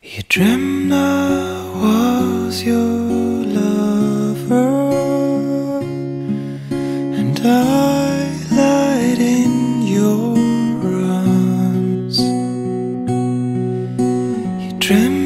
You dreamt I was your lover, and I lied in your arms. You dreamt